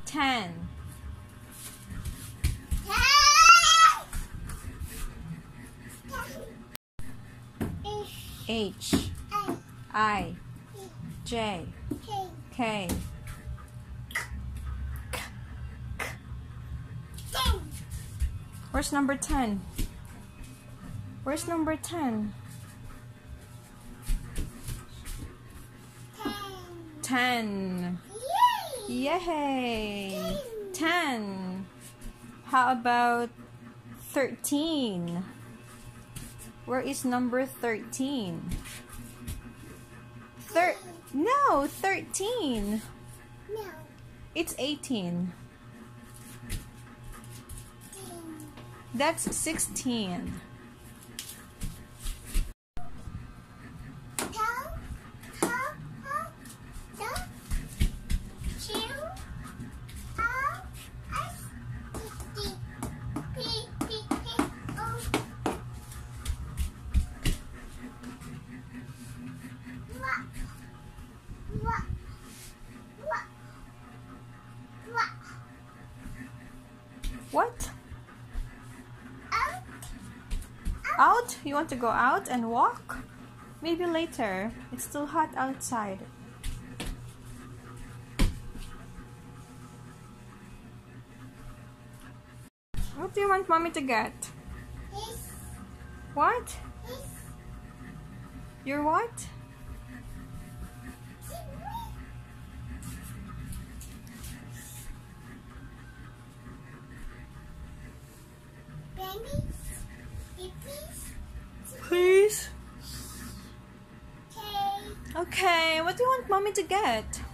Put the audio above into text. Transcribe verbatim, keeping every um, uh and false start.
Ten. H I J K. Where's number ten? Where's number ten? Ten. Yay! Ten. How about thirteen? Where is number thirteen? Thir no, thirteen. No. It's eighteen. That's sixteen. What? Out. Out? You want to go out and walk? Maybe later. It's still hot outside. What do you want mommy to get? This. What? This. You're what? Please? Okay. Okay, what do you want mommy to get?